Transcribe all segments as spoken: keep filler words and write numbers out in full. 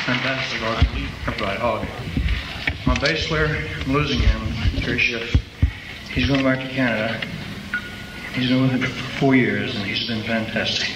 fantastic organ. Right, oh. My bass player, I'm losing him, Scheff. He's going back to Canada. He's been with it for four years, and he's been fantastic.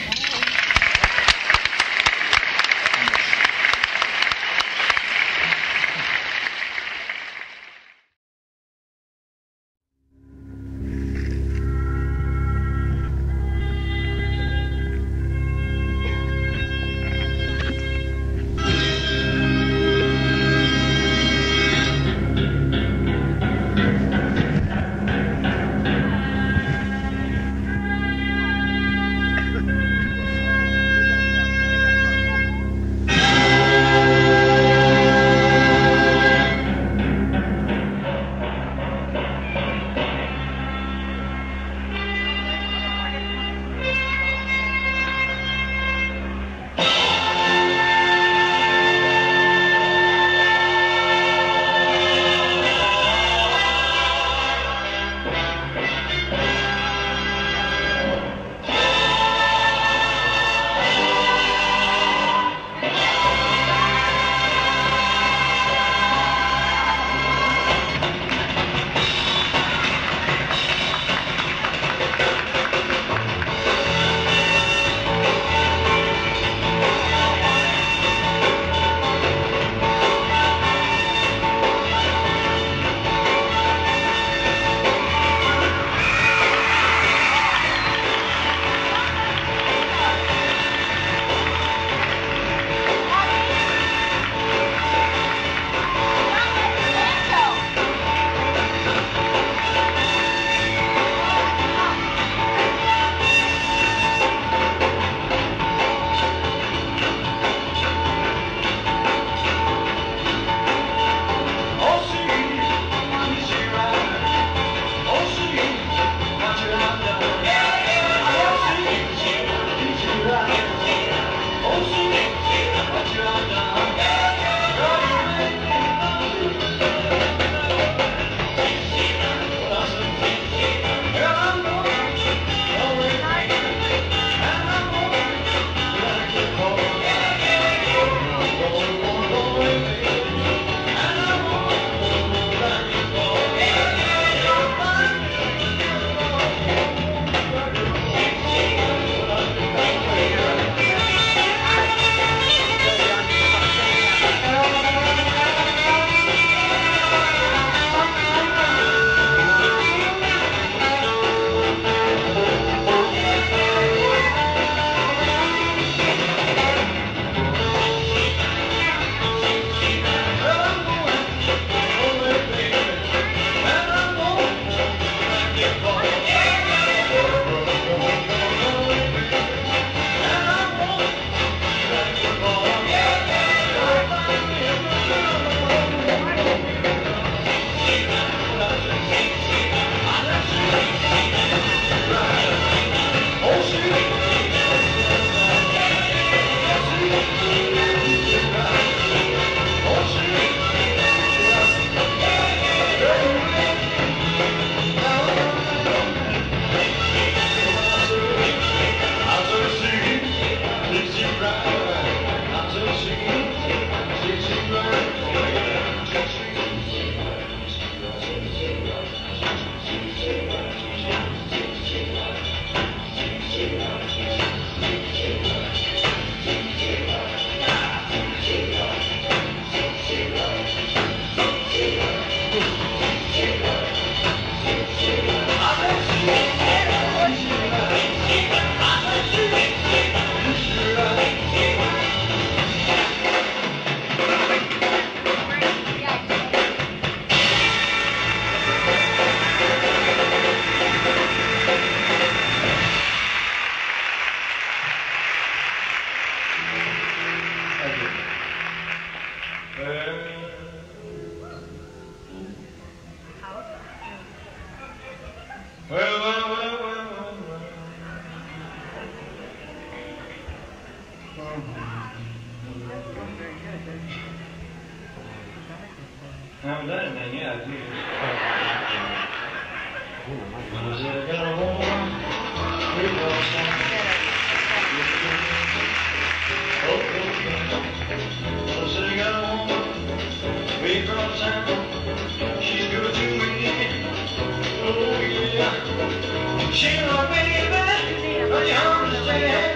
I haven't done anything yet. Was it gonna hold on? Here we go. Oh, oh, oh. Way across town, she's good to me. Oh yeah, she's my baby, but you understand.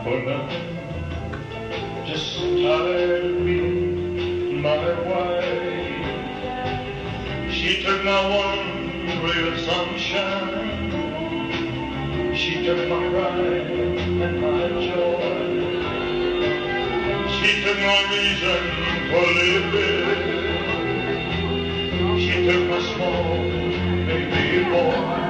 for nothing, just tired of being my wife. She took my one ray of sunshine, she took my pride and my joy, she took my reason for living, she took my small baby boy.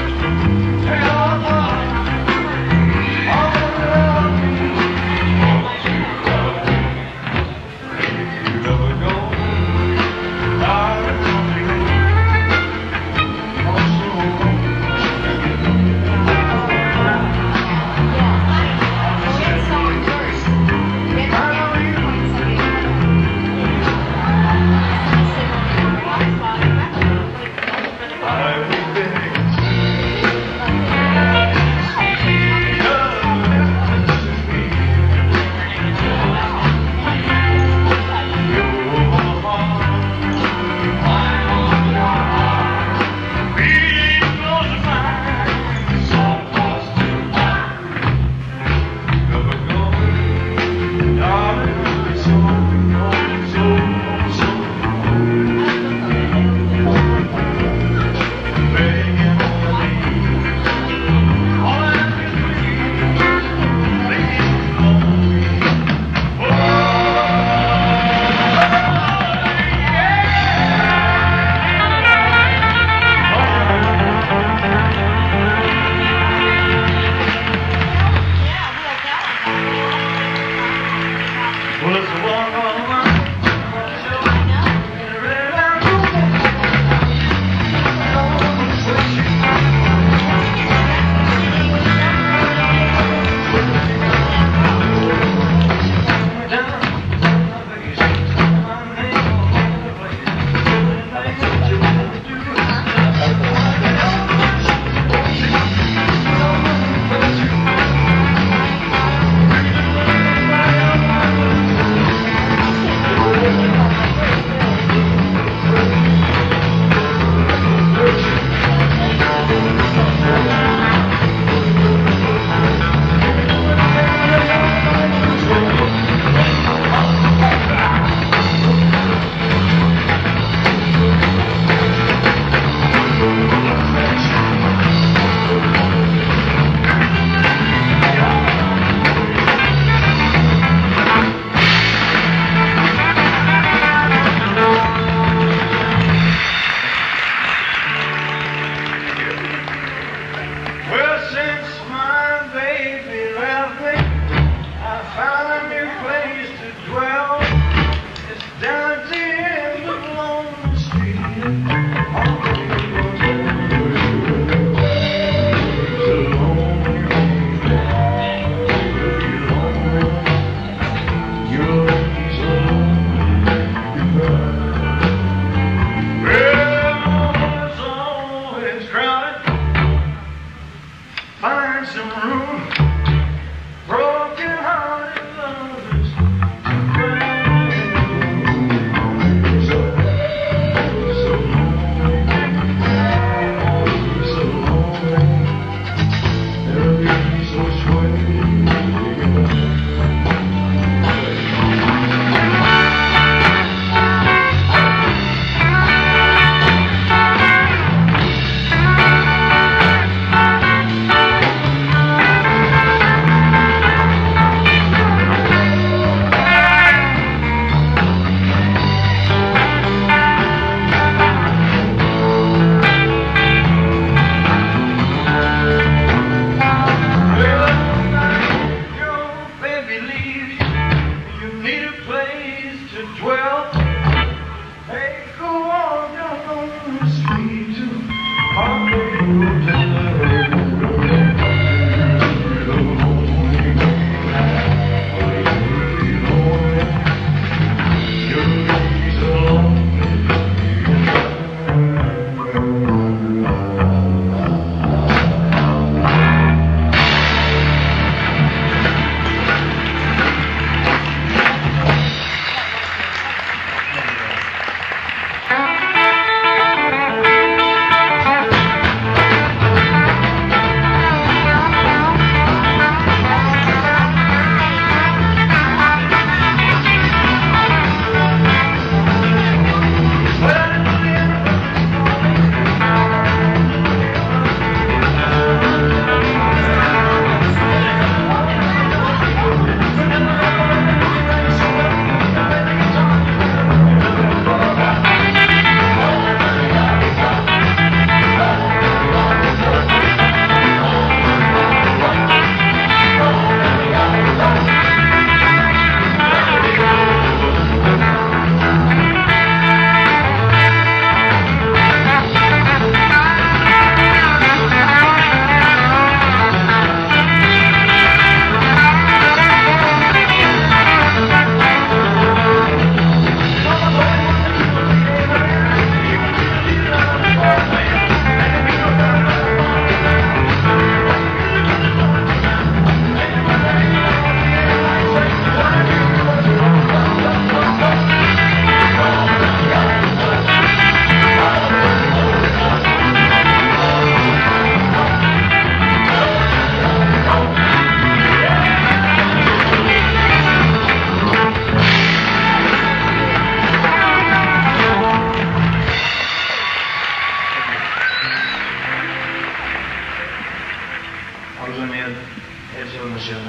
Hey,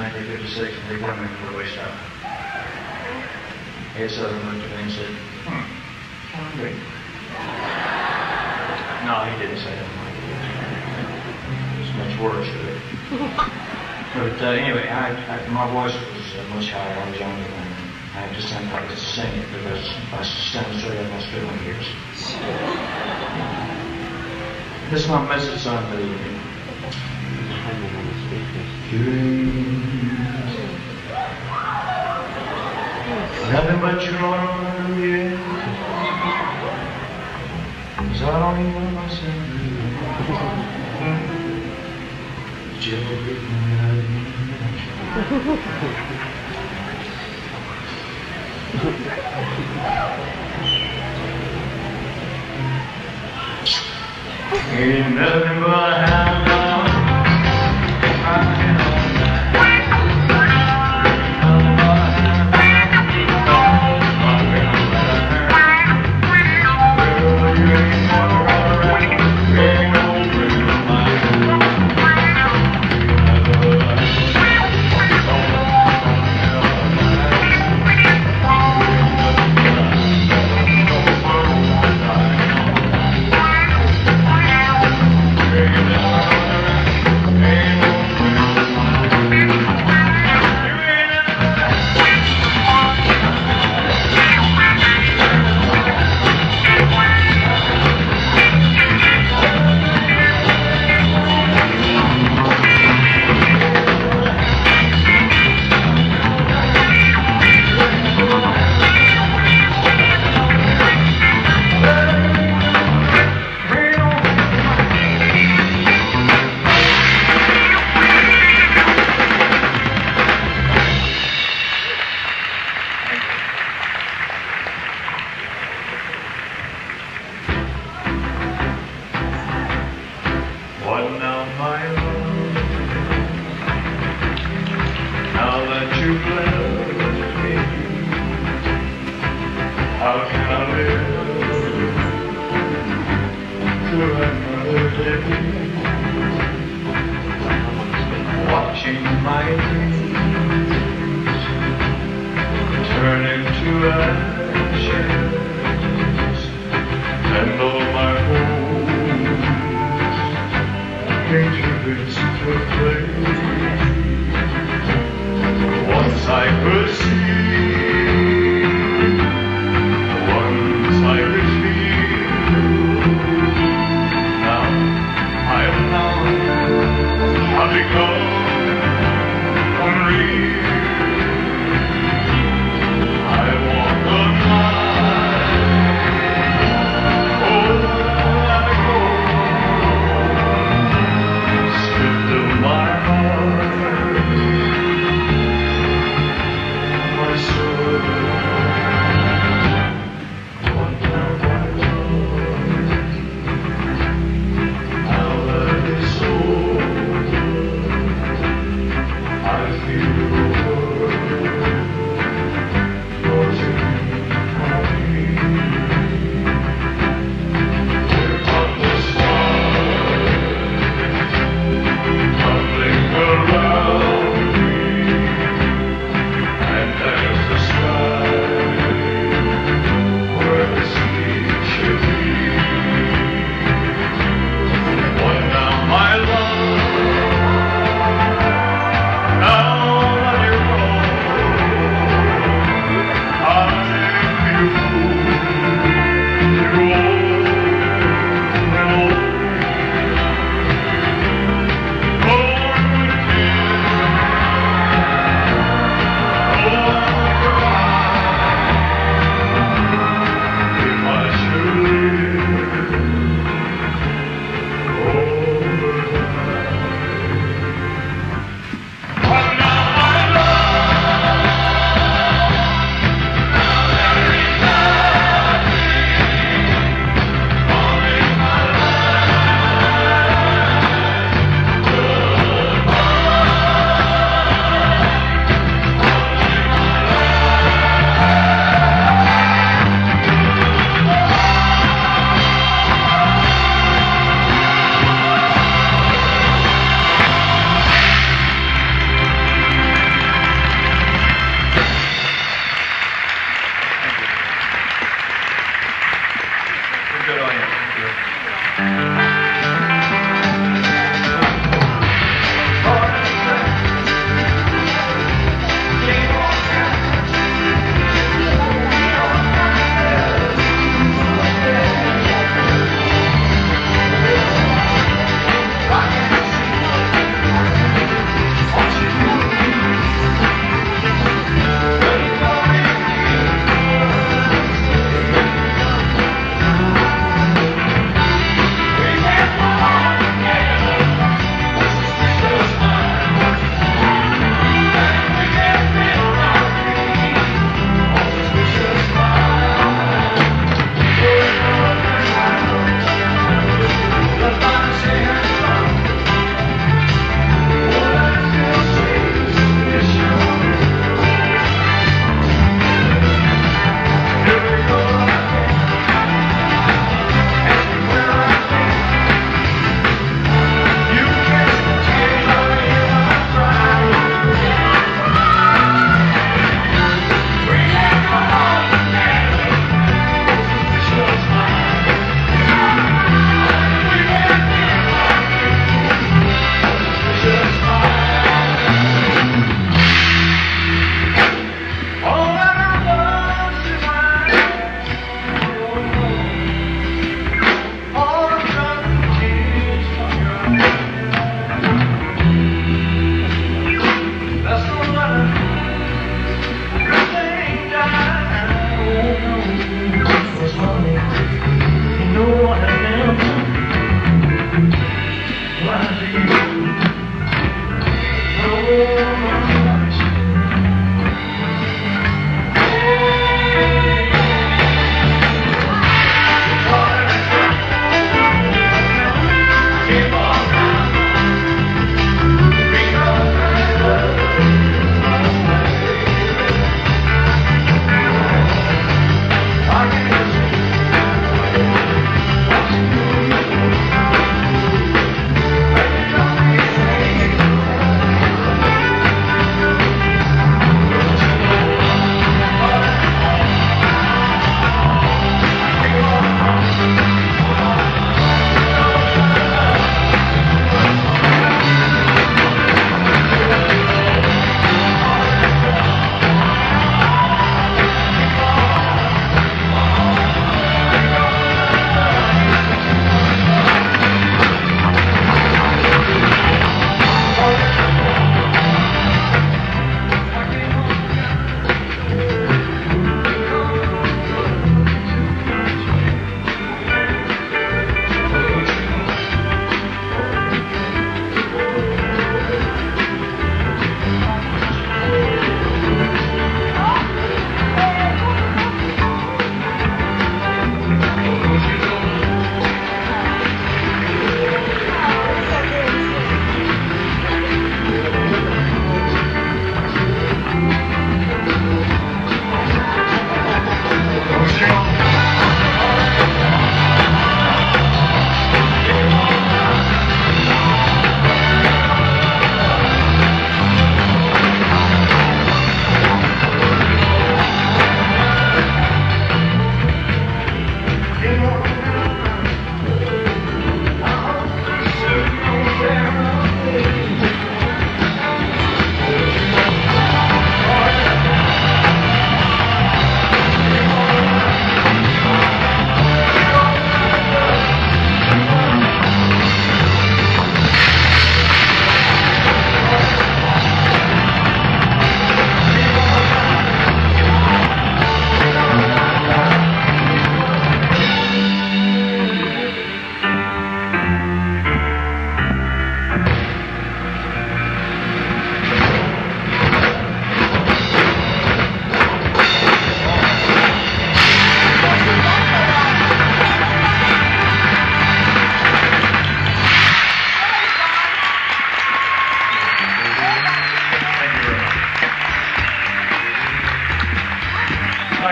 nineteen fifty-six, and they put him in the way stop. Ed Southern looked at me and said, hmm, hungry. No, he didn't say that. It's much worse, really. But uh, anyway, I, I, my voice was uh, much higher. I was younger than I had to sing, I had to sing it because if I stand straight up, I spit my ears. This is my message on the evening. Nothing but your arm, yeah. 'Cause I don't even know myself. Ain't nothing but a hound dog crying all night. Nothing but a hound dog crying all night. Well, you ain't gonna run around, you ain't gonna bring the light. Watching my dreams turn into ashes, and all my hopes into bits of clay. Once I could see, once I could feel. Now I am lost. I've become unreal. I walk the line. Oh, I go. Stripped of my heart, my soul. What now, what now that is over. I feel the world closing on me. Here come the stars tumbling around me, and there's the sky where the sea should be. What now, my love? Now that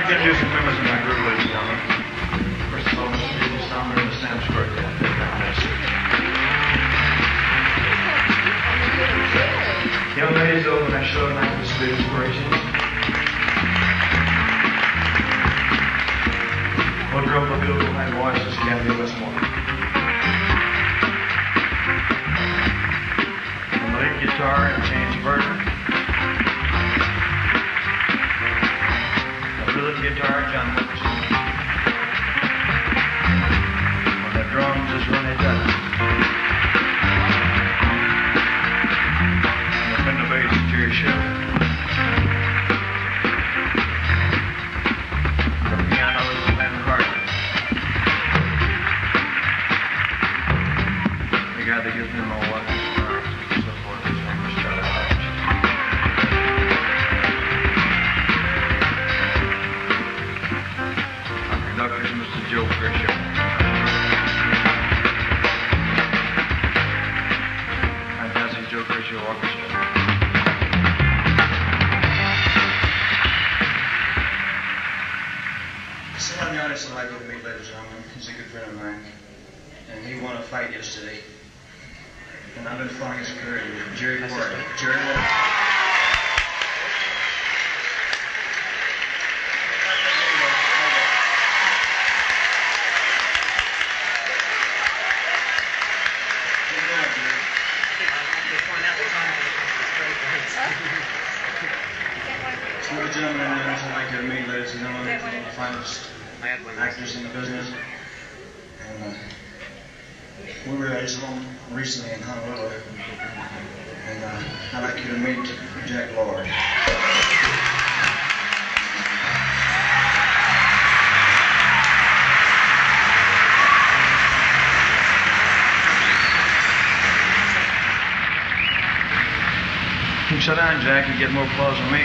like to introduce some members of my group, ladies and gentlemen. First of all, Mister Stephen Stommer and the Sam's birthday. Young ladies over next show tonight with sweet inspirations. One girl with a beautiful high voice is Gabby Westmore. On the lead guitar and James Burton. The rhythm guitar, John Wilkerson. On the drums is Ronnie Dutton. And the bass, Jerry Scheff. The piano is Ben Carter. The guy that gives me my wife and so forth is Mister Charlie Hodge. Our conductor is Mister Joe Grisham. Our dancing Joe Grisham Orchestra. Someone I'd like to meet, ladies and gentlemen. He's a good friend of mine, and he won a fight yesterday. And I've been following his career. Jerry Gordy. Jerry Gordy. Some of the gentlemen I'd like to meet, ladies and gentlemen, the finest actors in the business. And uh, we were at his home recently in Honolulu. And uh, I'd like you to meet Jack Lord. You can shut down, Jack, and get more applause from me.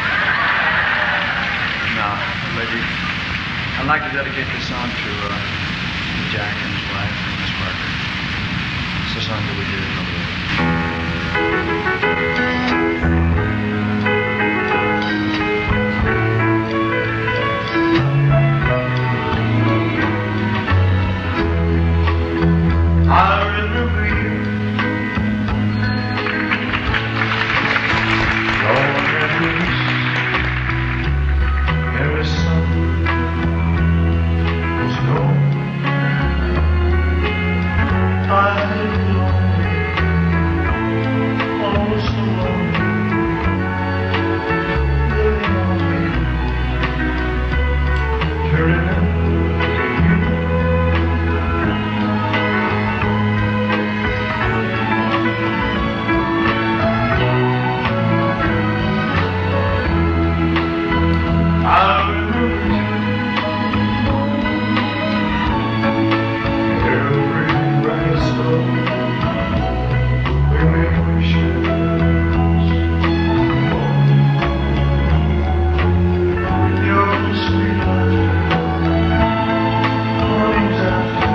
No, lady. I'd like to dedicate this song to uh, Jack and his wife, Miss Parker. It's a song that we did in I remember you. All memories. Every summer was gone. I lived lonely, almost alone, living on me to remember you. I remember you. Every bright snow, we made wishes. Your sweet laughter, mornings after,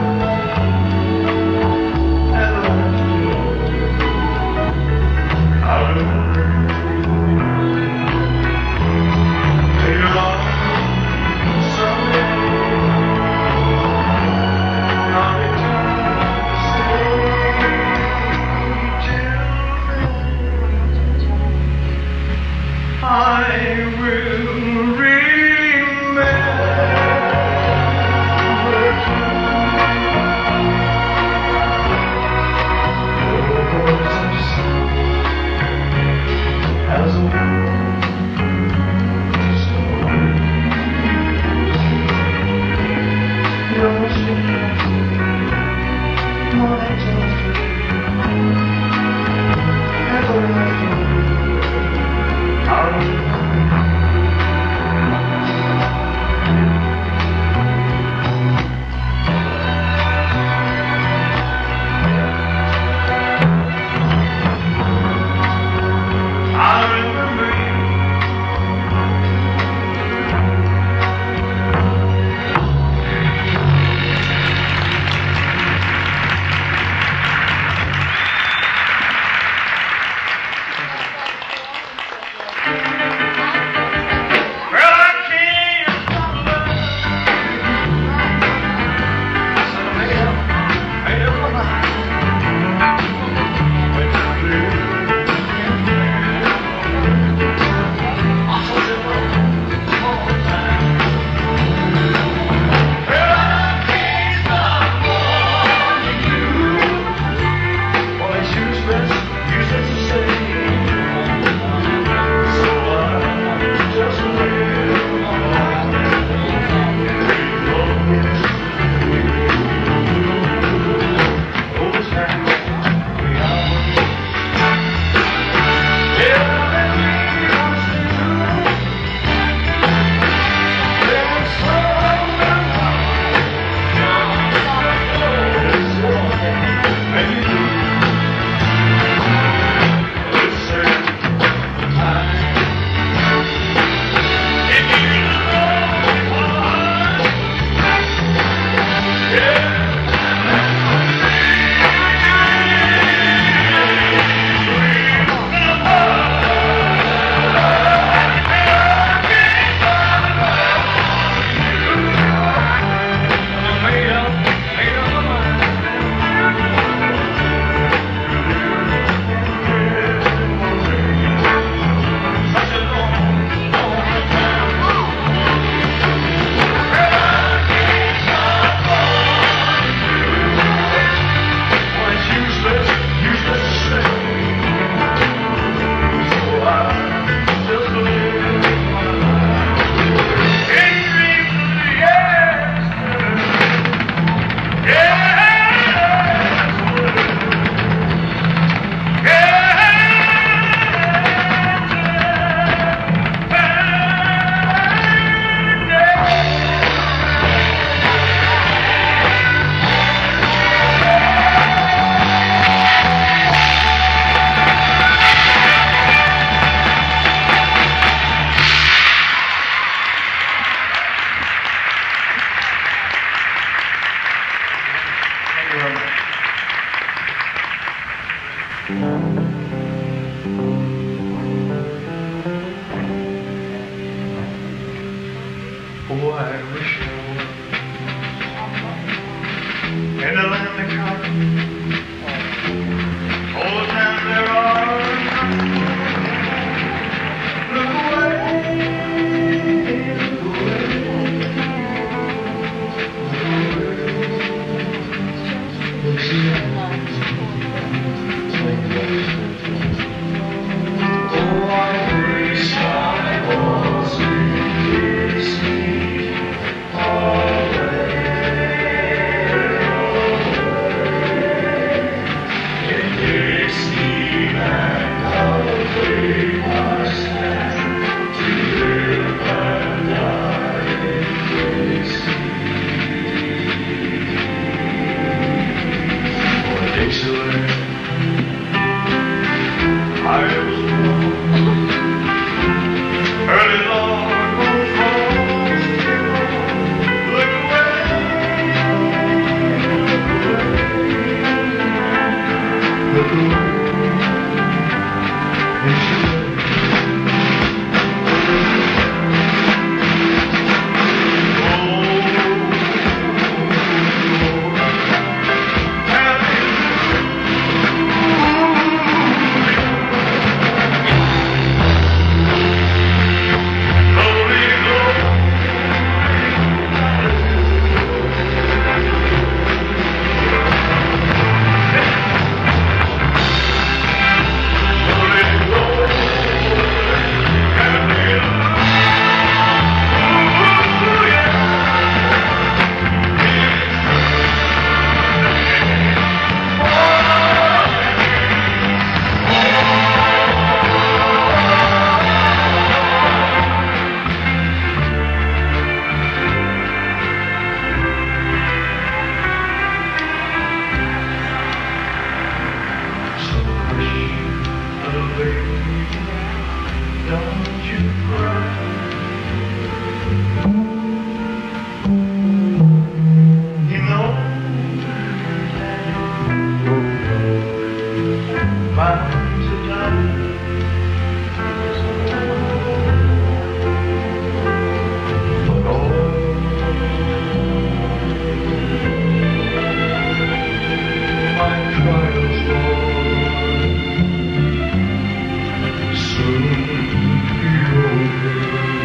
never left you. I remember till you're lost somewhere. I'll return to stay till then. I will remember as a I'll don't you cry. You know mine's a dime. But all my trials, Lord, soon be over.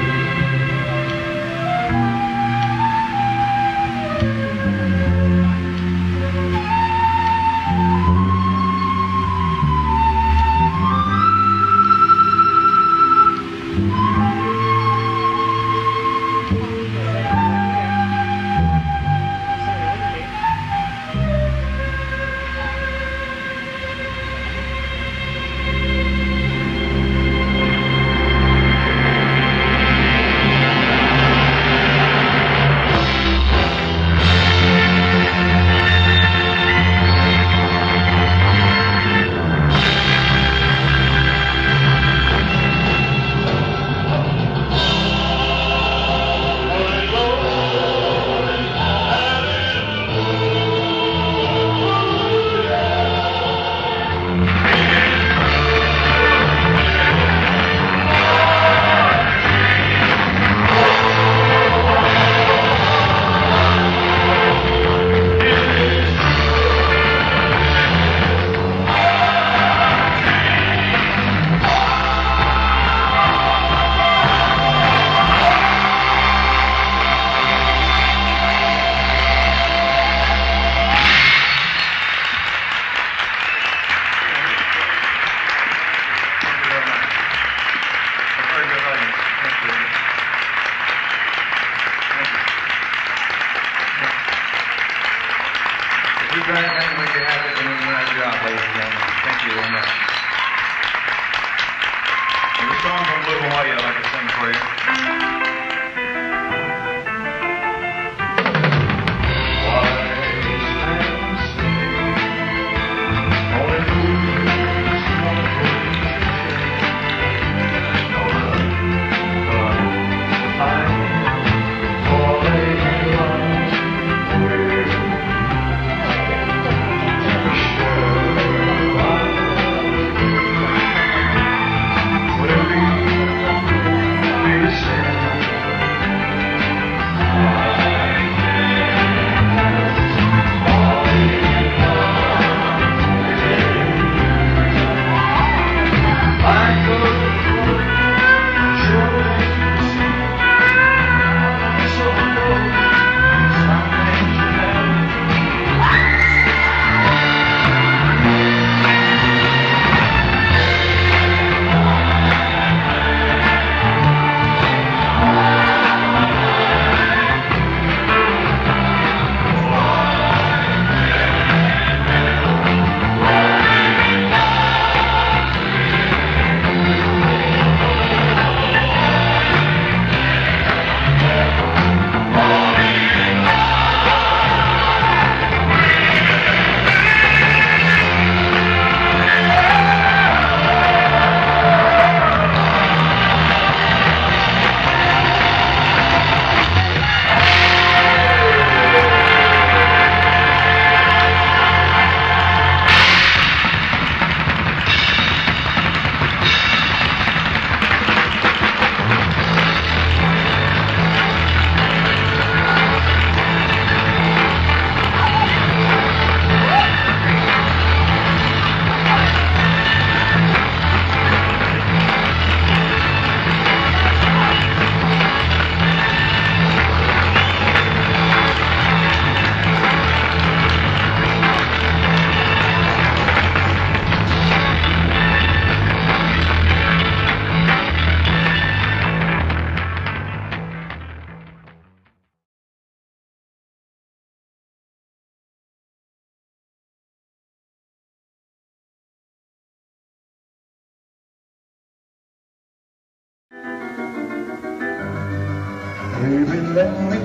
Baby, let me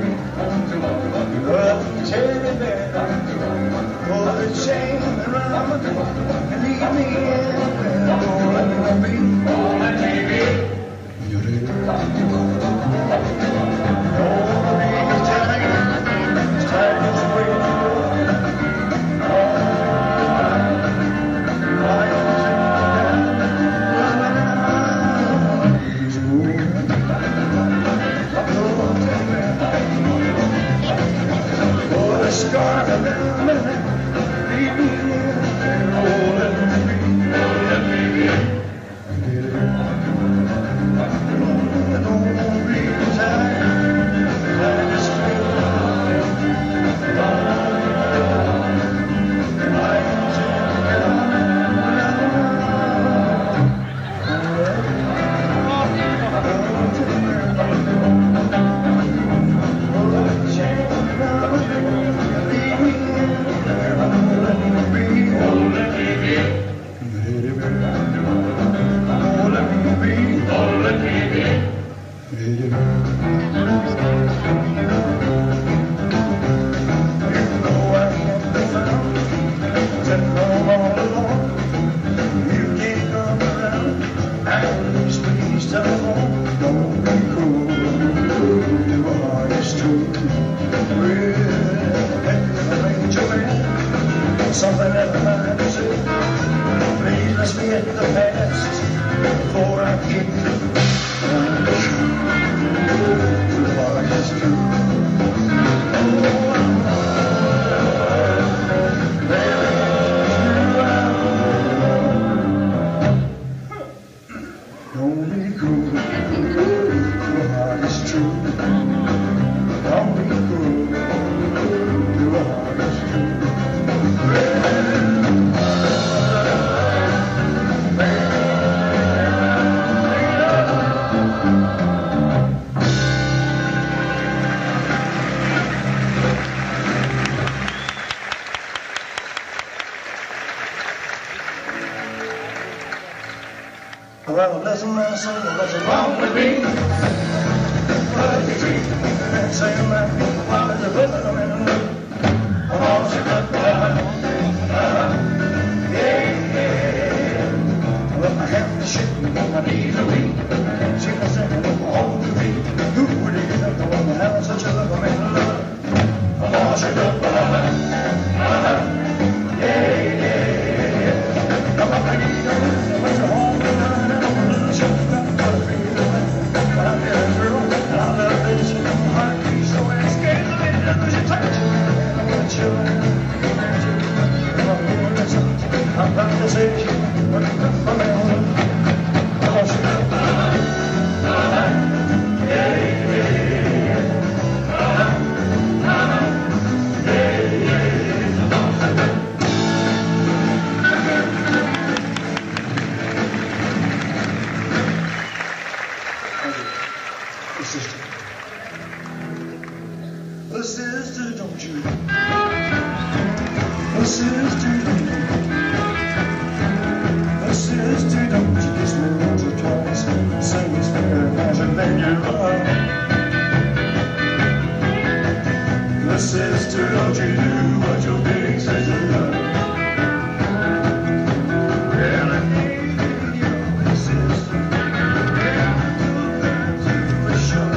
up teddy bear, pull the chain around and leave me in there. Oh, let me be, oh, let me be. cruel. Your heart is true. Don't be cruel. Your heart is true. Well, listen, my son, what's wrong with me? What is the dream? And say, man, why is the rhythm in the mood? Oh, she got the yeah, yeah. Well, my hands are shaking, my knees are weak. She can sing it all to me. Who would you think the one that has such a love? I'm in love. Oh, she got the yeah, yeah. Come on, I need a listen, what's wrong with me? I'm not to say you, but I'm not for me. Oh, she got the yeah, yeah. Oh, sister, don't you? Oh, sister, don't you? Oh, sister, don't you kiss me once or twice? Say it's fair as a thing you love. Oh, sister, don't you do what your big says you love? Well, I need you, sister. Yeah, I do that for sure.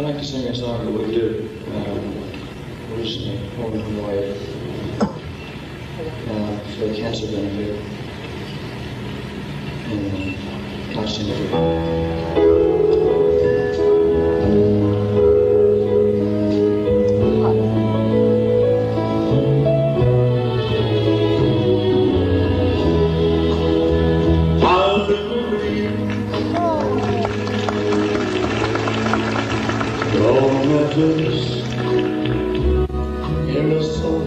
I'd like to sing a song that we did um, recently, Home from Hawaii, uh, for the cancer benefit. And uh, I'll sing it for you. In the sun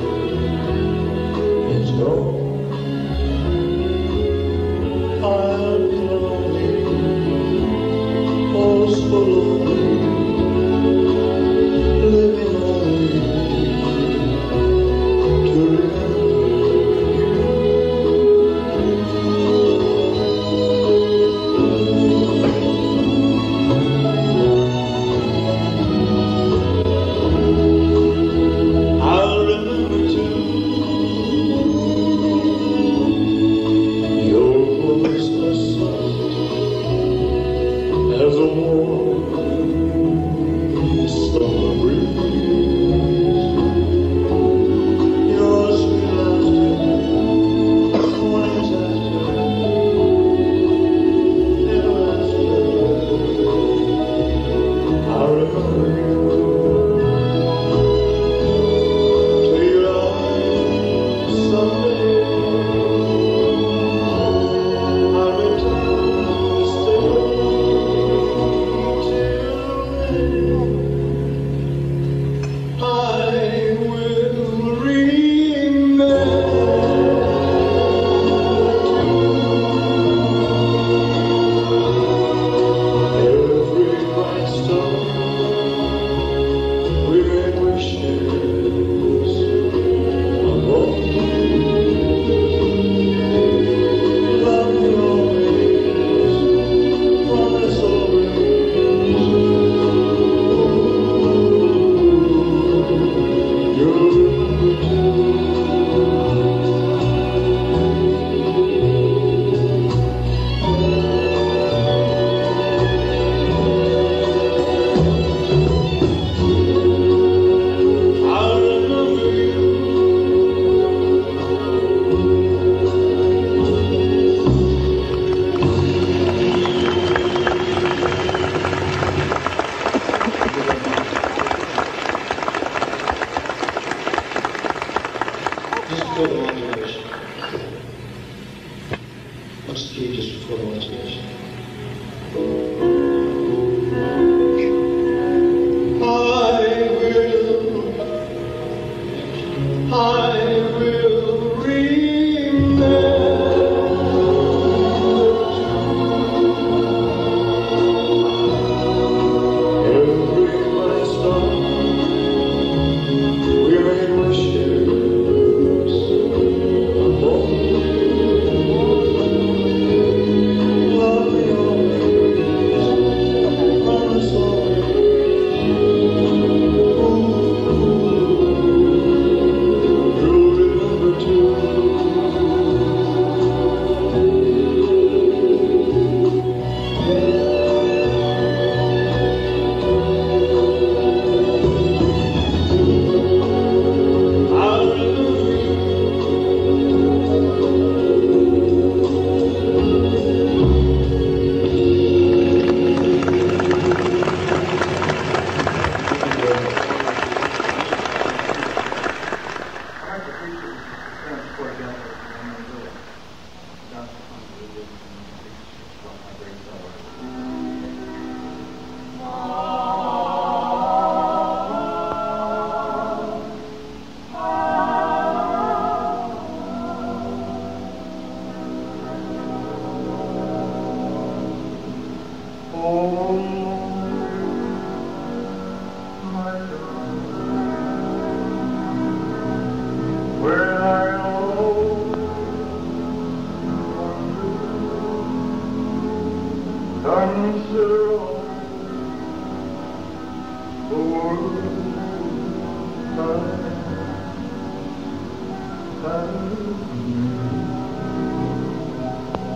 is gone. I'll be lonely, oh so lonely, living only to remember.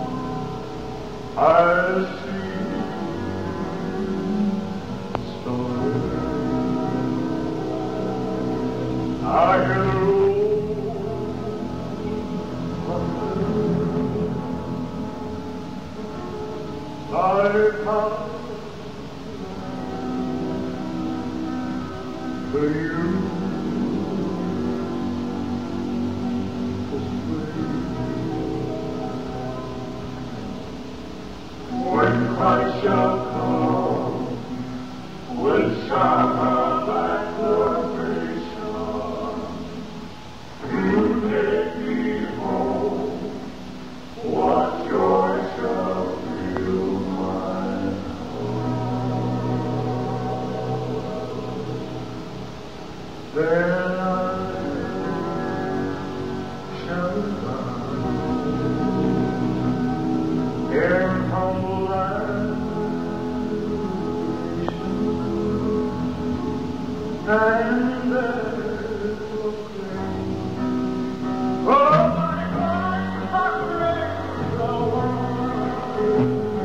I see stars. I come to you when I shall come with summer acclamation, you take me home. What joy shall fill my heart? Then I shall lie in humble adoration, and there proclaim, oh my God, my grace, oh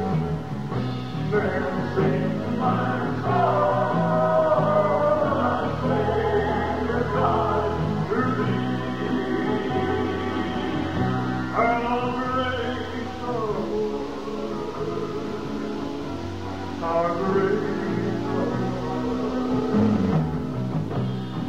then sing my song, I Savior God, to thee. How great, oh, how great, oh,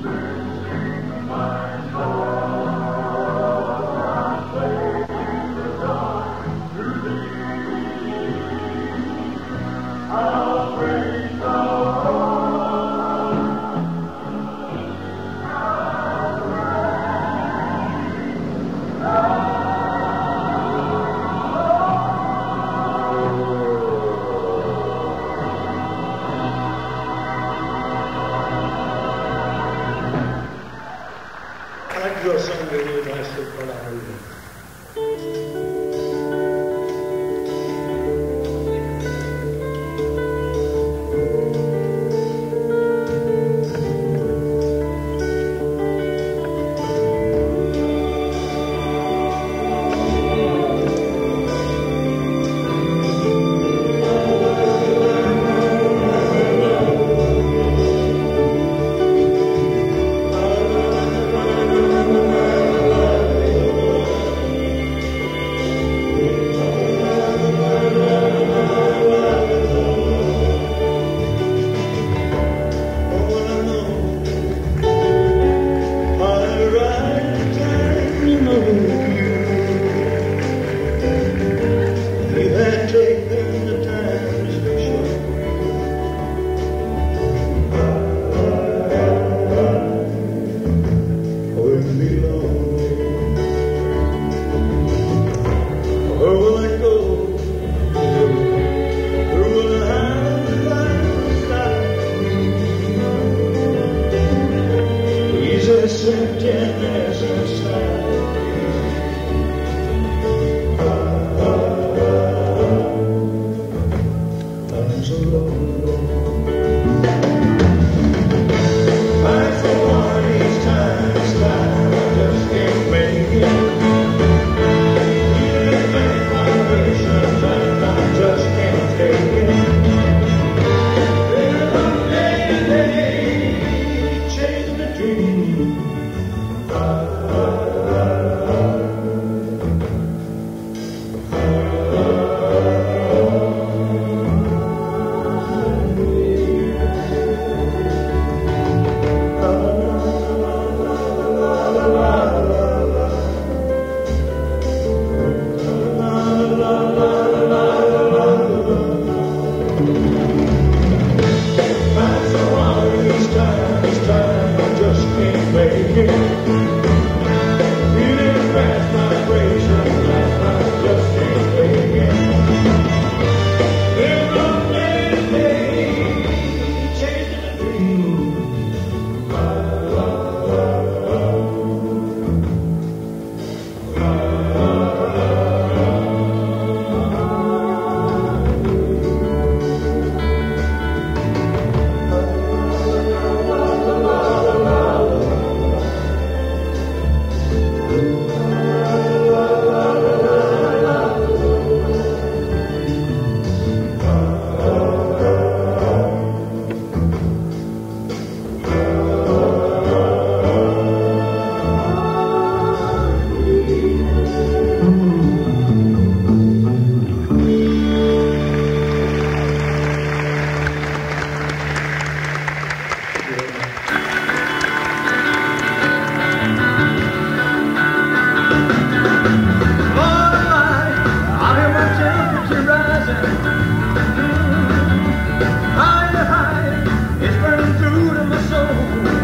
Higher, higher, it's burning through to my soul.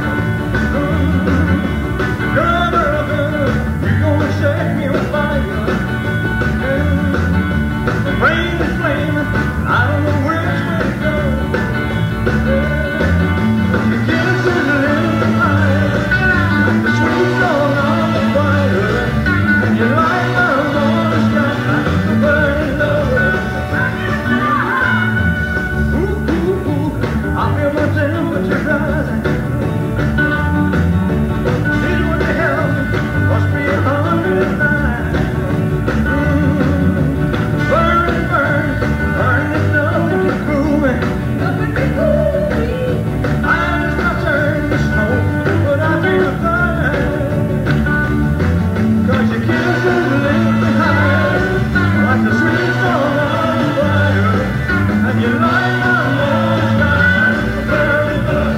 Girl, girl, girl, you're gonna set me on fire. Rain is flaming, I don't know which way to go. Your kiss is a little higher, like the sweet song of the fire. And you light my morning sky like a burning love. Ooh, ooh, ooh, I feel my temperature rising. Please would you help me? Must be a hundred and nine. Burning, burning, burning, it's nothing to cool me. Nothing to cool me. I just not turn to smoke, but I feel fine. Cause your kiss is lift me higher, like the sweet song of fire. And you light my morning sky like a burning love.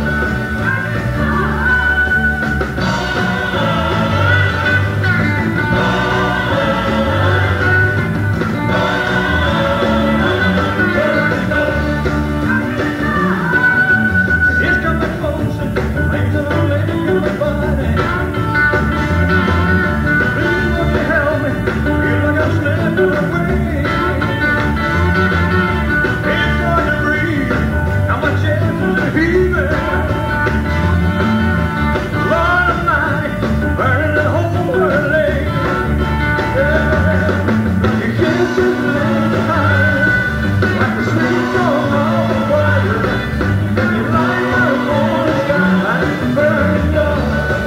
It's coming closer, flames are laying in my body. Please won't you help me? Feel like I'm slipping away. It's hard to breathe, now my chest is heaving. Lord Almighty, burning the whole world late. Yeah, your kiss is laying higher, like the sweet song of the fire. And you light my morning sky like a burning love.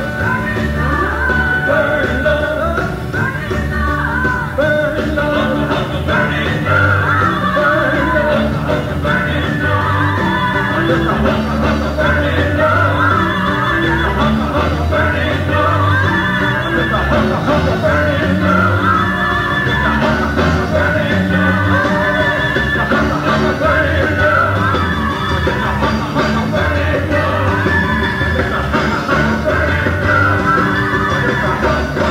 Burning love. Burning love. Burning love. Burning love. Burning love. Just a hunk of burning love. Just a hunk of burning love. Just a hunk of burning love. Just a hunk of burning love. Just a hunk of burning love. Just a hunk of burning love. Just a hunk of burning love. Just a hunk of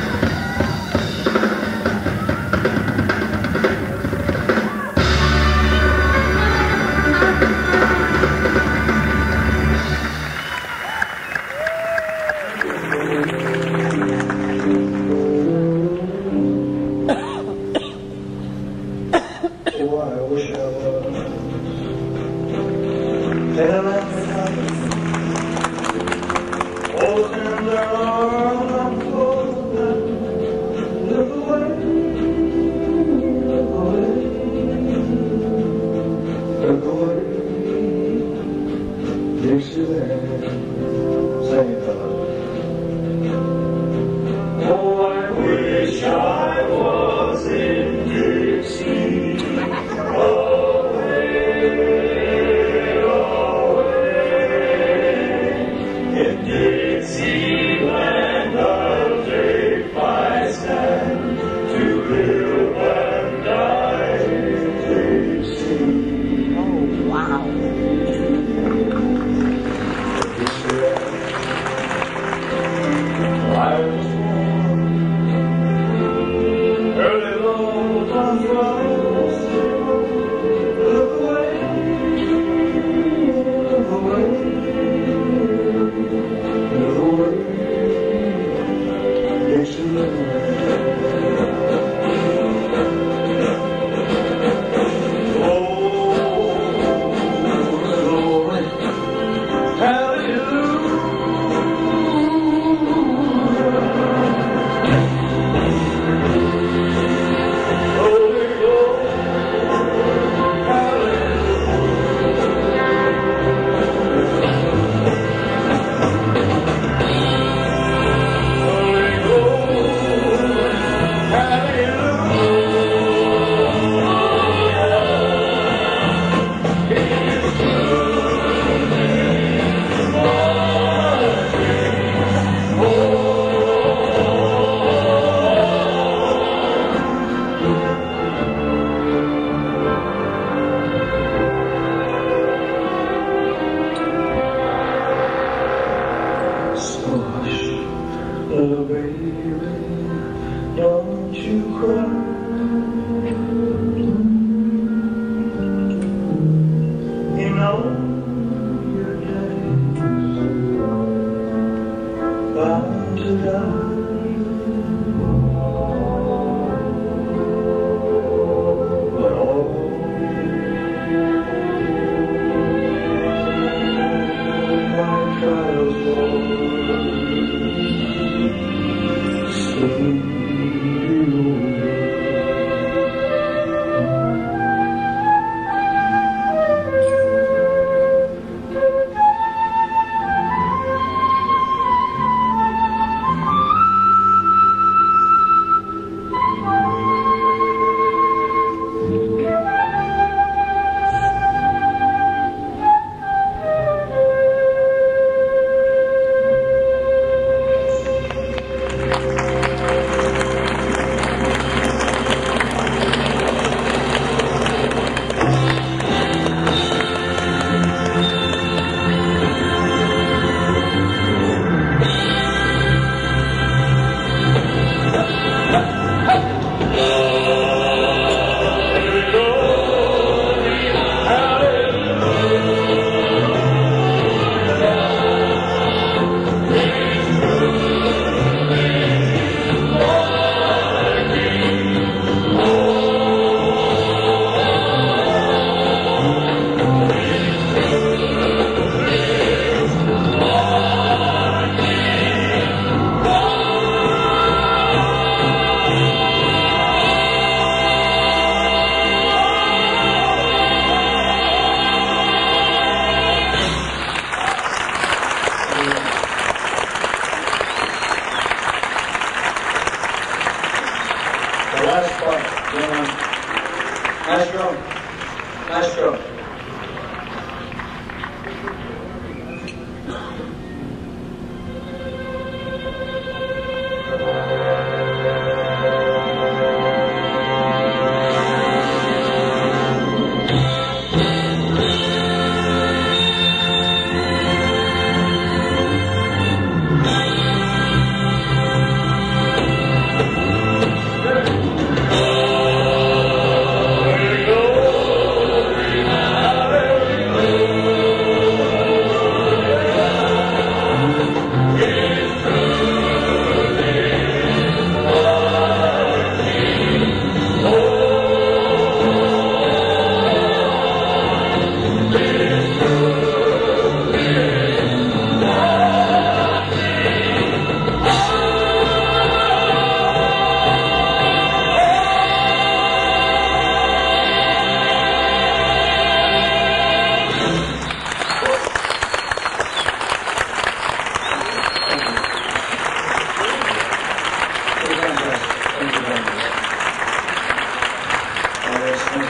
Oh, I wish I was telling me how to hold in their arms and hold them. Look away, look away, look away. Dixieland, sing it for us. Oh, I wish I was in Dixie. Away, away. Nice drum. Nice drum.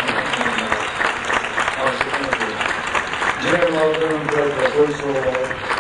Jim, welcome to the first